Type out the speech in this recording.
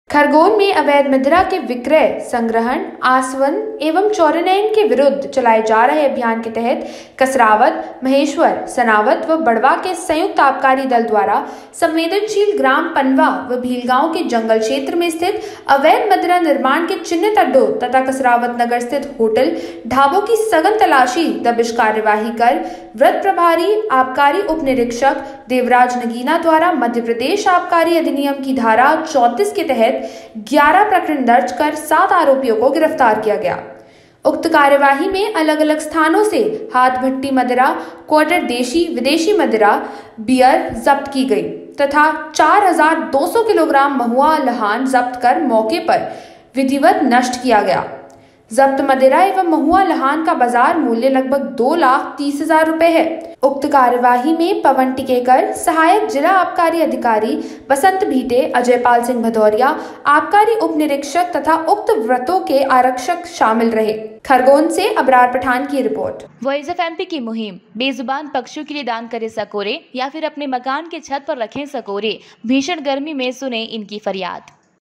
खरगोन में अवैध मदिरा के विक्रय, संग्रहण, आसवन एवं चौरनयन के विरुद्ध चलाए जा रहे अभियान के तहत कसरावत, महेश्वर, सनावत व बड़वा के संयुक्त आबकारी दल द्वारा संवेदनशील ग्राम पनवा व भीलगांव के जंगल क्षेत्र में स्थित अवैध मदिरा निर्माण के चिन्हित अड्डों तथा कसरावत नगर स्थित होटल, ढाबों की सघन तलाशी, दबिश कार्यवाही कर वृत्त प्रभारी आबकारी उप निरीक्षक देवराज नगीना द्वारा मध्य प्रदेश आबकारी अधिनियम की धारा 34 के तहत 11 प्रकरण दर्ज कर 7 आरोपियों को गिरफ्तार किया गया। उक्त कार्यवाही में अलग अलग स्थानों से हाथ भट्टी मदिरा, क्वार्टर देशी विदेशी मदिरा, बियर जब्त की गई तथा 4200 किलोग्राम महुआ लहान जब्त कर मौके पर विधिवत नष्ट किया गया। जब्त मदिरा एवं महुआ लहान का बाजार मूल्य लगभग 2,30,000 रुपए है। उक्त कार्यवाही में पवन टिकेकर, सहायक जिला आबकारी अधिकारी बसंत भीटे, अजय पाल सिंह भदौरिया, आबकारी उप निरीक्षक तथा उक्त व्रतों के आरक्षक शामिल रहे। खरगोन से अबरार पठान की रिपोर्ट। वॉइस ऑफ एमपी की मुहिम, बेजुबान पक्षियों के लिए दान करें सकोरे या फिर अपने मकान के छत पर रखें सकोरे, भीषण गर्मी में सुने इनकी फरियाद।